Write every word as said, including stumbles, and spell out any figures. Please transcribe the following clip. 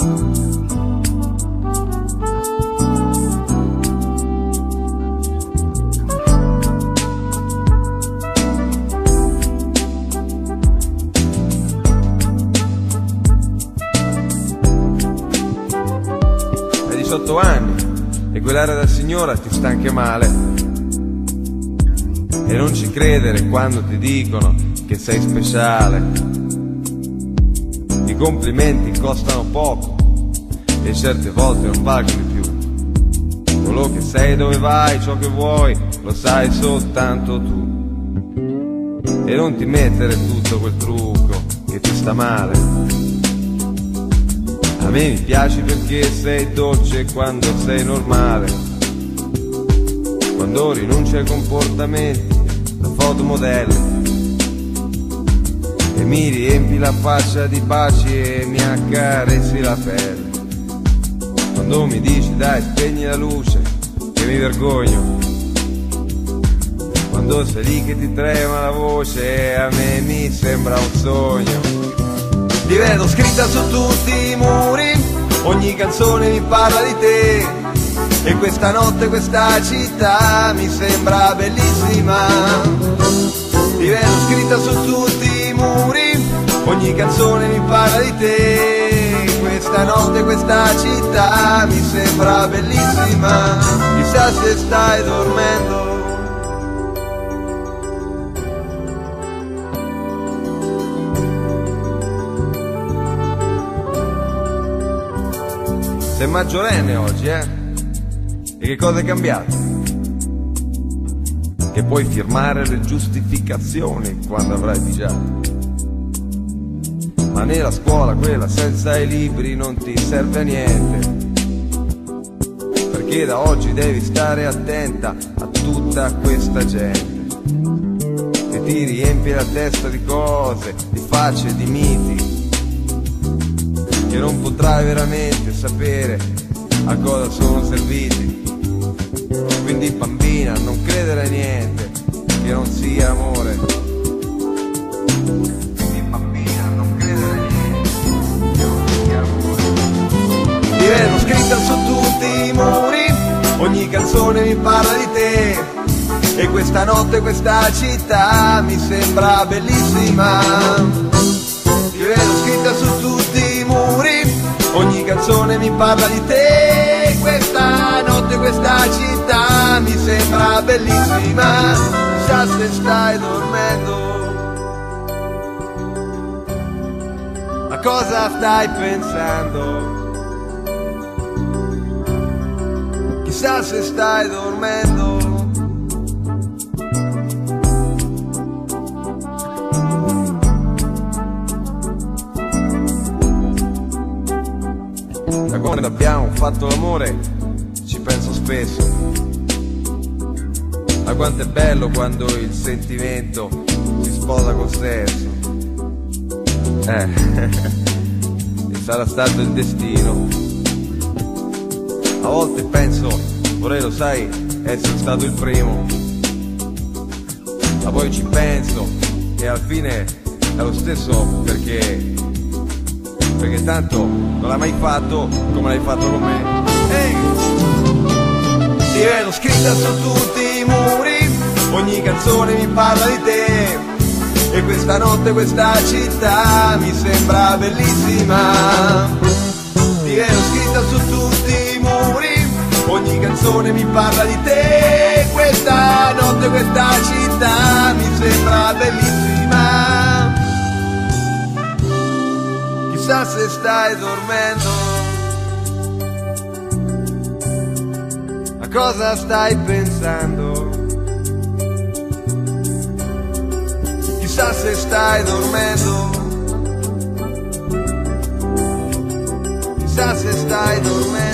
diciotto anni e quell'aria da signora ti sta anche male, e non ci credere quando ti dicono che sei speciale. I complimenti costano poco e certe volte non valgono di più. Quello che sei, dove vai, ciò che vuoi, lo sai soltanto tu. E non ti mettere tutto quel trucco che ti sta male. A me mi piaci perché sei dolce quando sei normale, quando rinunci ai comportamenti da fotomodelle e mi riempi la faccia di baci e mi accarezzi la pelle, quando mi dici dai spegni la luce che mi vergogno, quando sei lì che ti trema la voce e a me mi sembra un sogno. Ti vedo scritta su tutti i muri, ogni canzone mi parla di te, e questa notte questa città mi sembra bellissima. Ti vedo scritta su tutti i muri, ogni canzone mi parla di te, questa notte questa città mi sembra bellissima. Chissà se stai dormendo. Sei maggiorenne oggi, eh? E che cosa è cambiato? Che puoi firmare le giustificazioni quando avrai di già. Ma nella scuola, quella senza i libri, non ti serve a niente, perché da oggi devi stare attenta a tutta questa gente che ti riempie la testa di cose, di facce, di miti, che non potrai veramente sapere a cosa sono serviti. Quindi bambina, non credere a niente che non sia amore. Quindi bambina, non credere a niente che non sia amore. Ti vedo scritta su tutti i muri, ogni canzone mi parla di te, e questa notte questa città mi sembra bellissima. Ti vedo scritta su tutti i muri, ogni canzone mi parla di te, questa notte questa città mi sembra bellissima. Chissà se stai dormendo, a cosa stai pensando? Chissà se stai dormendo. Da quando abbiamo fatto l'amore ci penso spesso, a quanto è bello quando il sentimento si sposa col sesso. Eh, e sarà stato il destino. A volte penso, vorrei, lo sai, essere stato il primo, ma poi ci penso e alla fine è lo stesso, perché perché tanto non l'hai mai fatto come l'hai fatto con me. Ehi! Ti vedo scritta su tutti i muri, ogni canzone mi parla di te, e questa notte questa città mi sembra bellissima. Ti vedo scritta su tutti i muri, ogni canzone mi parla di te, questa notte questa città mi sembra bellissima. Chissà se stai dormendo, a cosa stai pensando? Chissà se stai dormendo, chissà se stai dormendo.